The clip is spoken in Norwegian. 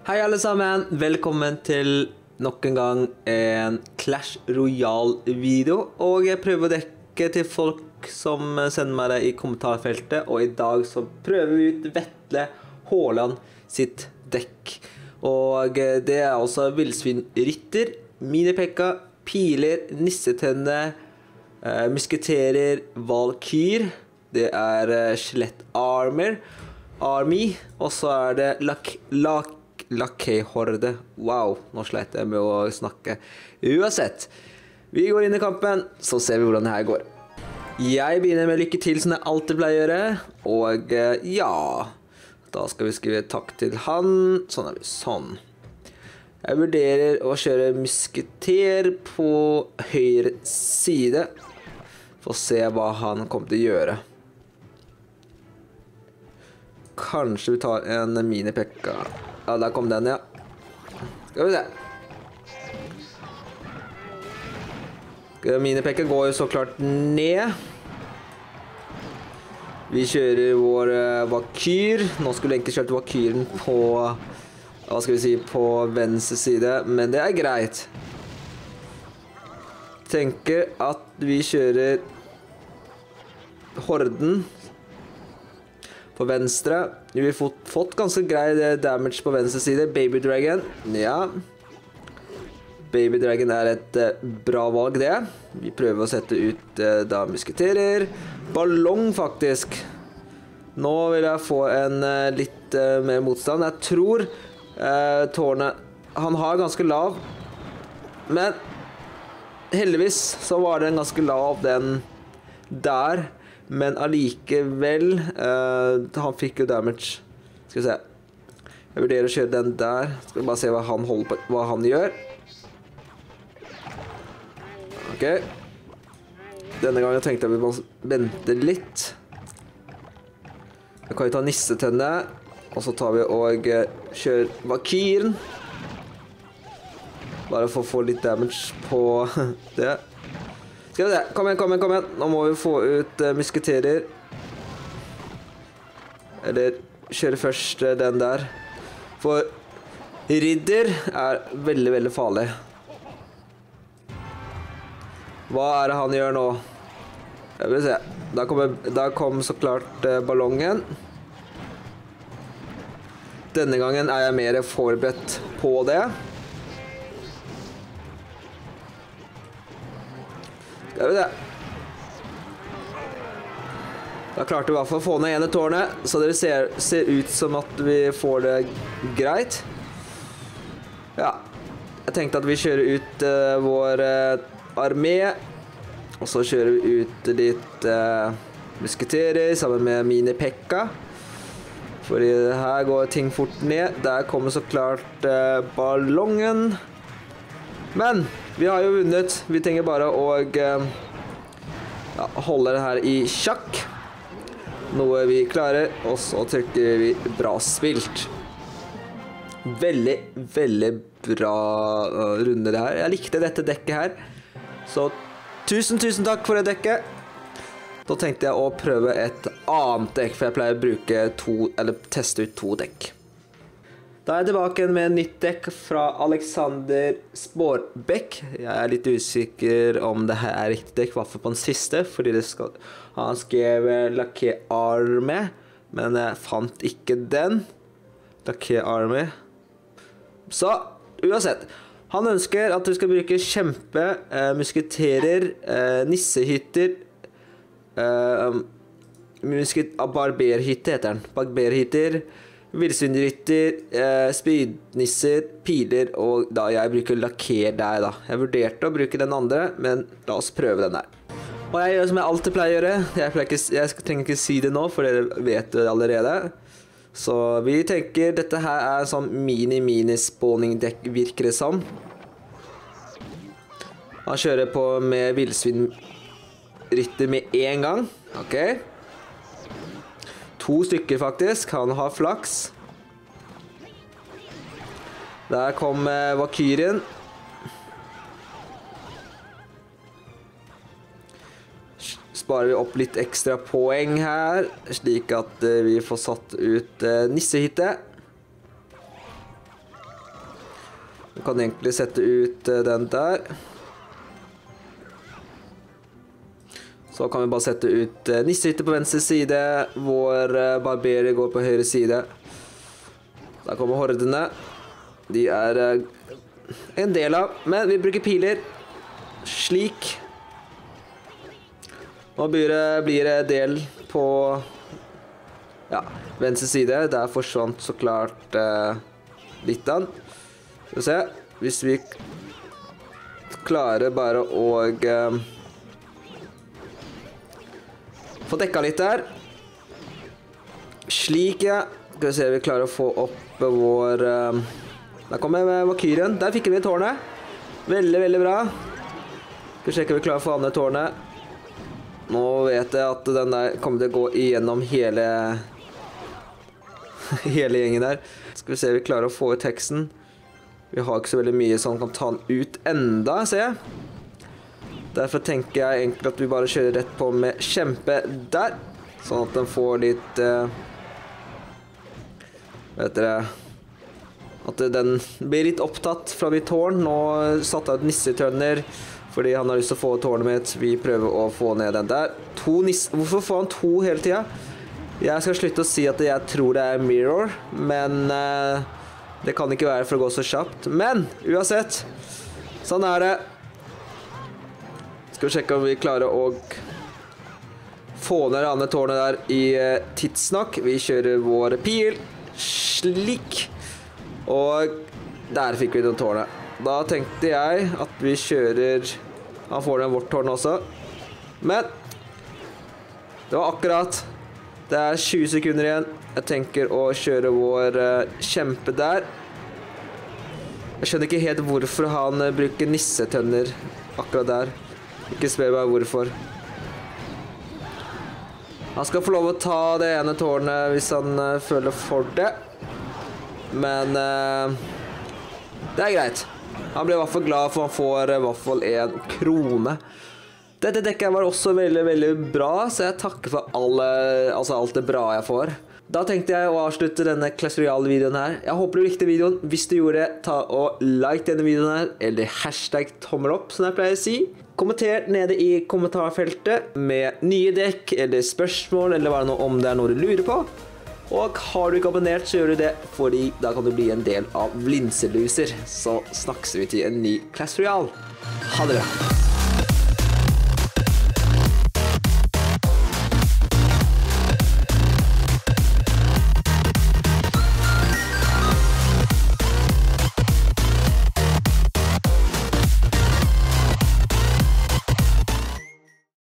Hei alle sammen, velkommen til nok en gang en Clash Royale-video. Og jeg prøver å dekke til folk som sender meg det i kommentarfeltet. Og i dag så prøver vi ut Vetle Haaland sitt dekk. Og det er også Villsvin-rytter, Mini-Pekka, piler, nissetenne, musketerer, valkyr. Det er skjelett-army, og så er det Lackey-horde. Wow, nå sleit jeg med å snakke. Uansett, vi går inn i kampen, så ser vi hvordan det her går. Jeg begynner med lykke til som jeg alltid pleier å gjøre. Og ja, da skal vi skrive takk til han. Sånn er vi, sånn. Jeg vurderer å kjøre musketer på høyre side. For å se hva han kommer til å gjøre. Kanskje vi tar en Mini-Pekka. Ja, der kom den, ja. Skal vi se. Mini-Pekka går jo så klart ned. Vi kjører vår valkyr. Nå skulle jeg egentlig kjørt valkyren på, hva skal vi si, på venstre side, men det er greit. Tenker at vi kjører horden på venstre. Vi har fått ganske grei damage på venstre side. Baby Dragon, ja. Baby Dragon er et bra valg det. Vi prøver å sette ut da musketerer. Ballong faktisk. Nå vil jeg få en litt mer motstand. Jeg tror tårnet, han har ganske lav. Men heldigvis så var den ganske lav den der. Men allikevel, han fikk jo damage. Skal vi se. Jeg vurderer å kjøre den der. Skal vi bare se hva han holder på, hva han gjør. Ok. Denne gangen tenkte jeg vi må vente litt. Jeg kan jo ta nissetenne. Og så tar vi og kjører valkyren. Bare for å få litt damage på det. Skal vi se, kom igjen. Nå må vi få ut musketerer. Eller kjøre først den der. For ridder er veldig, veldig farlig. Hva er det han gjør nå? Jeg vil se. Da kom så klart ballongen. Denne gangen er jeg mer forberedt på det. Da klarte vi i hvert fall å få ned ene tårnet, så det ser ut som at vi får det greit. Ja, jeg tenkte at vi kjører ut vår armé, og så kjører vi ut litt musketerer sammen med Mini-Pekka. Fordi her går ting fort ned. Der kommer så klart ballongen. Men vi har jo vunnet. Vi trenger bare å holde det her i sjakk. Noe vi klarer. Og så trykker vi bra spilt. Veldig, veldig bra runde det her. Jeg likte dette dekket her. Så tusen takk for det dekket. Da tenkte jeg å prøve et annet dekk, for jeg pleier å bruke teste ut 2 dekk. Da er jeg tilbake med en nytt dekk fra Alexander Spårbekk. Jeg er litt usikker om det her er riktig dekk, i hvert fall på den siste, fordi han skrev Lackey Army, men jeg fant ikke den. Lackey Army. Så, uansett. Han ønsker at du skal bruke kjempe, musketerer, nissehytter, barberhytte heter den. Barberhytter, Villsvin-rytter, spydnisser, piler, og da jeg bruker lakker der da. Jeg vurderte å bruke den andre, men la oss prøve den der. Og jeg gjør som jeg alltid pleier å gjøre. Jeg trenger ikke si det nå, for dere vet det allerede. Så vi tenker, dette her er en sånn mini-spawning-dekk, virker det som. Han kjører på med Villsvin-rytter med en gang. Ok. 2 stykker faktisk, han har flaks. Der kom valkyrien. Sparer vi opp litt ekstra poeng her, slik at vi får satt ut nissehytte. Du kan egentlig sette ut den der. Så kan vi bare sette ut nissehytte på venstre side. Vår barberer går på høyre side. Der kommer hordene. De en del av, men vi bruker piler. Slik. Nå blir det del på venstre side. Der forsvant så klart litt av den. Skal vi se. Hvis vi klarer bare å få dekka litt der. Slik, ja. Skal vi se, vi klarer å få opp vår... Der kommer Valkyrien. Der fikk vi tårnet. Veldig, veldig bra. Skal vi sjekke om vi klarer å få ned tårnet. Nå vet jeg at den der kommer til å gå igjennom hele gjengen der. Skal vi se, vi klarer å få ut teksten. Vi har ikke så veldig mye som kan ta den ut enda, ser jeg. Derfor tenker jeg egentlig at vi bare kjører rett på med kjempe der. Sånn at den får litt... vet dere... At den blir litt opptatt fra mitt tårn. Nå satte jeg ut nissetønner, fordi han har lyst til å få tårnet mitt. Vi prøver å få ned den der. Hvorfor får han 2 hele tiden? Jeg skal slutte å si at jeg tror det er mirror, men det kan ikke være for å gå så kjapt. Men uansett, sånn er det. Skal vi sjekke om vi klarer å få ned det andre tårnet der i tidsnok. Vi kjører vår pil. Slik. Og der fikk vi den tårnet. Da tenkte jeg at vi kjører... Han får ned vårt tårn også. Men det var akkurat. Det 20 sekunder igjen. Jeg tenker å kjøre vår kjempe der. Jeg skjønner ikke helt hvorfor han bruker nissetønner akkurat der. Ikke spør meg hvorfor. Han skal få lov å ta det ene tårnet hvis han føler for det. Men det greit. Han blir i hvert fall glad for han får i hvert fall 1 krone. Dette dekket var også veldig, veldig bra, så jeg takker for alt det bra jeg får. Da tenkte jeg å avslutte denne Clash Royale-videoen her. Jeg håper du likte videoen. Hvis du gjorde det, ta og like denne videoen her, eller hashtag tommel opp, som jeg pleier å si. Kommenter nede i kommentarfeltet med nye dekk, eller spørsmål, eller hva det nå om det noe du lurer på. Og har du ikke abonnert, så gjør du det, fordi da kan du bli en del av Linseluser. Så snakkes vi til en ny Clash Royale. Ha det bra!